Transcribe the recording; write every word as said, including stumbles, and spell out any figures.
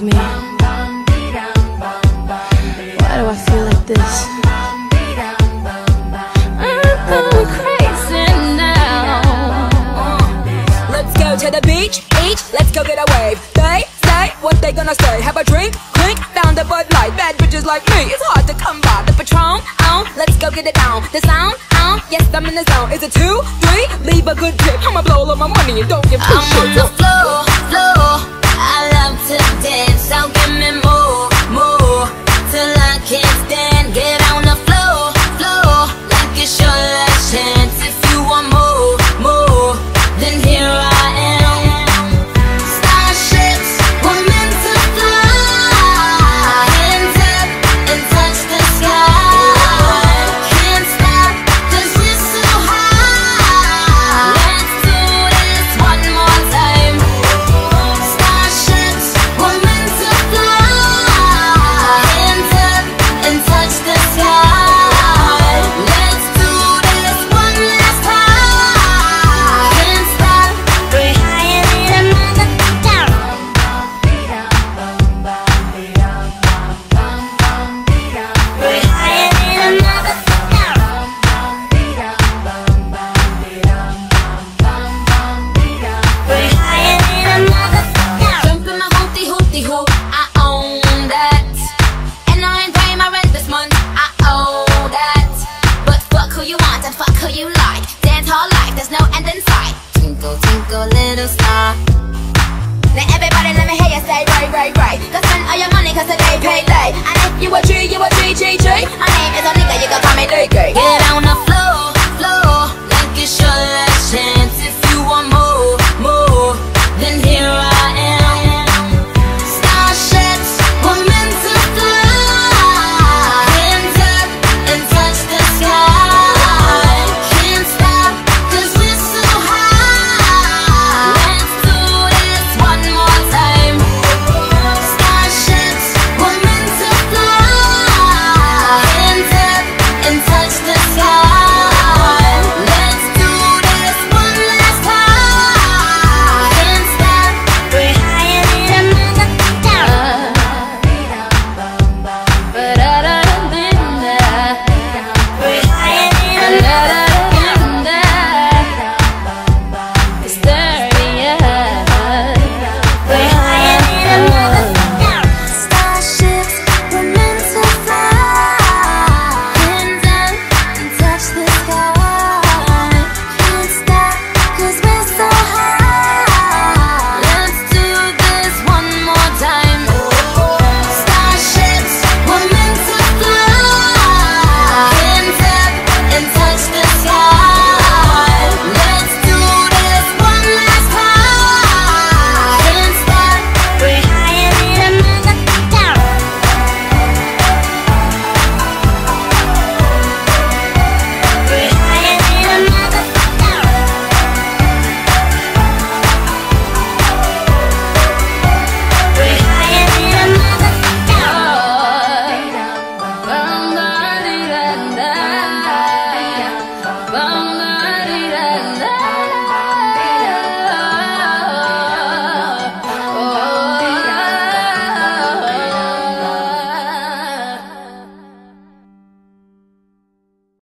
me. Why do I feel like this? I'm going crazy now. Let's go to the beach, each, let's go get a wave. They say what they gonna say. Have a drink, clink, found a Bud Light. Bad bitches like me, it's hard to come by. The Patron, on, let's go get it down. The sound, on, yes I'm in the zone. Is it two, three? Leave a good tip. I'ma blow all my money and don't give two shits. I'm on the floor, floor. I love to dance, so give me more, more, till I can't stand. Get on the floor, floor, like it's your last chance. If you want more, more, then here I am. Starships, we're meant to fly. Hands up and touch the sky. Can't stop, cause we're so high. Let's do this one more time. Starships, we're meant to fly. Hands up and touch the sky. Let's do this one last time. Can't stop, we're higher than a motherfucker. We're higher than a motherfucker. We're higher than a motherfucker. Jump in my hoopty hoopty hoop, I own that. And I ain't paying my rent this month, I owe that. But fuck who you want and fuck who you like. Dance all life, there's no end in sight. Twinkle, twinkle, little star. Now everybody let me hear you say right, right, right. Cause spend all your money cause today pay late. And if you a G, you a G, G, G. My name is a nigga, you can call me Nicki. Get on the floor,